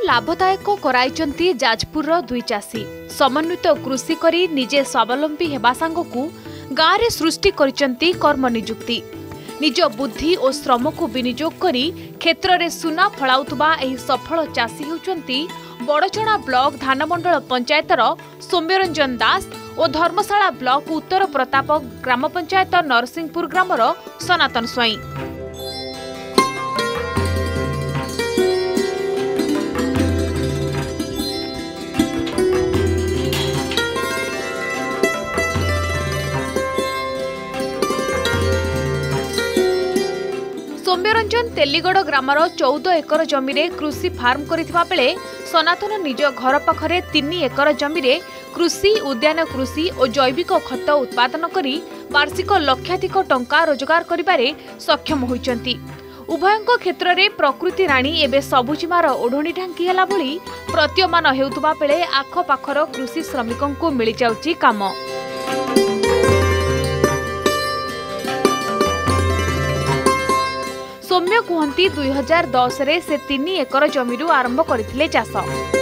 लाभदायक कराइचंती जाजपुर दुई चाषी समन्वित कृषि करी निजे स्वावलंबी हेबा सांगकु गाँव में सृष्टि करिचंती कर्म निजुक्ति निज बुद्धि और श्रम को विनियोग करी क्षेत्र में सुना फलाउतबा एही सफल चाषी होउचंती बड़चणा ब्लॉक धानमंडल पंचायतर सौम्यरंजन दास और धर्मशाला ब्लॉक उत्तर प्रताप ग्राम पंचायत नरसिंहपुर ग्रामर सनातन स्वाई। सौम्यरंजन तेलीगढ़ ग्रामर 14 एकर जमी रे कृषि फार्म करिथिबा बेले सनातन निज घर पाखरे 3 एकर जमी रे कृषि उद्यान कृषि और जैविक खत उत्पादन करी वार्षिक लक्षाधिक टंका रोजगार करिबारे सक्षम होइचंती। उभयंक क्षेत्र में प्रकृति राणी एबे सबुजिमार ओढ़णी ढांकी हेला भली प्रतीयमान हेउतबा बेले आखपाखर कृषि श्रमिकों को मिली जाउची काम। सौम्य कहती 2010 रे से 3 एकर जमीरू आरंभ करथिले चाष।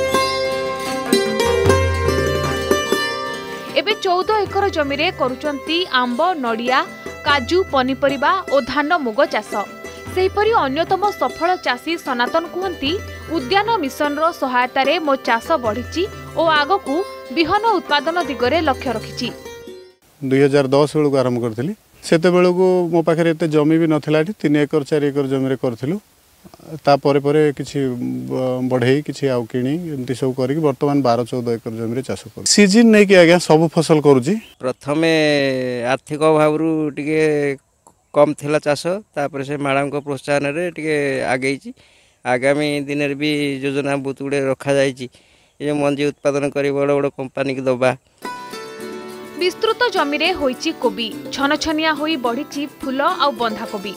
एबे 14 एकर जमी रे करूचंती आंब नड़िया काजू पनीपरिबा और धान मुग चाष। सेहिपरि अन्यतम सफल चाषी सनातन कहती उद्यान मिशन रो सहायता रे मो चाष बढ़िची और आगकू बिहन उत्पादन दिगरे लक्ष्य रखिची। 2010 बेलू आरंभ करथिली सेते बेलू मो पाखे एत जमी भी नाला 3 एकर 4 एकर जमी करूँ तापर किसी बढ़ई किसी आउ किणी एमती सब कर बर्तमान 12-14 एकर जमी चाष कर सीजन नहीं कि आज्ञा सब फसल करुँची। प्रथम आर्थिक अभाव टे कम थिला चाष तापर से मैडम को प्रोत्साहन रे टे आगे आगामी दिन में भी योजना बहुत गुड़े रखा जाए मंजी उत्पादन कर बड़ बड़ कंपानी की दबा। विस्तृत जमी रे होईची कोबी छनछनिया होई बढ़िची फूल आउ बंधा कोबी।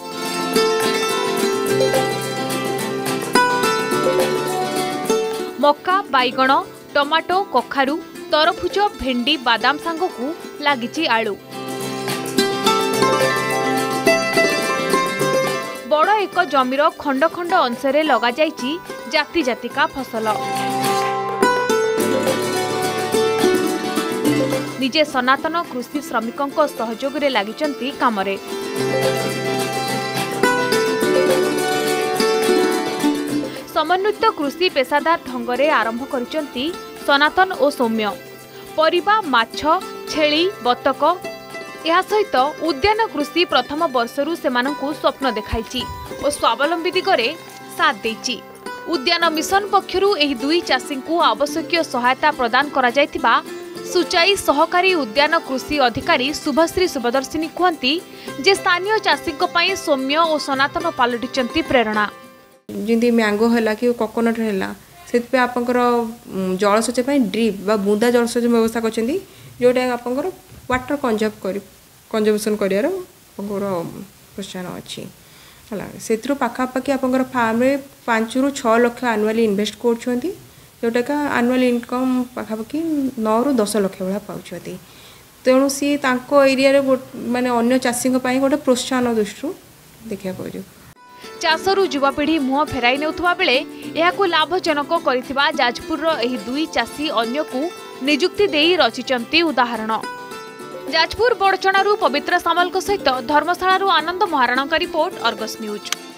मक्का बैगण टमाटो कखारू तरफुज भेंडी बादाम सांगकू लागिची आलू। बड़ एक जमीर खंड खंड अंशरे लगा जाइची जाति जातिका फसल। निजे सनातन कृषि श्रमिकों सहयोग रे लागिचंती कामरे। समन्वित कृषि पेशादार ढंगरे आरंभ करिचंती सनातन और सौम्य। परिबा माछ छेली बतक या सहित उद्यान कृषि प्रथम वर्षरू सेमानंकु स्वप्न देखाइची और स्वावलंबी दिगरे साथ देइची। उद्यान मिशन पक्षरु एही दुई चाषींकु आवश्यक सहायता प्रदान करा जायतिबा सुचाई सहकारी उद्यान कृषि अधिकारी शुभश्री सुभदर्शिनी कहती जे स्थानीय चाषी सौम्य और सनातन पालटिचंती प्रेरणा। जमी मैंगो है कि कोकोनट है से जलसेच ड्रिप बा बूंदा जलसेच व्यवस्था कर जोटा आप वाटर कंजर्वेशन कर प्रोत्साहन अच्छी है से पाखापाखि आप फार्म में 5 ରୁ 6 लाख आनुआली इन्वेस्ट कर जोटा का आनुआल इनकम पाखापाखि 9 ରୁ 10 लाख भाया पाँच तेणु सी एरिया माने अन्य चाषी गोटे प्रोत्साहन दृष्टि देखा पड़े। चाषरू युवापीढ़ी मुह फेराई नेउथुबा बेले एहाकु लाभजनक करिथिबा जाजपुर एही दुई चाषी अन्यकु नियुक्ति देई रचिचंती उदाहरण। जाजपुर बड़चणारू पवित्र सामल सहित धर्मशाला आनंद महाराणा का रिपोर्ट अर्गस न्यूज।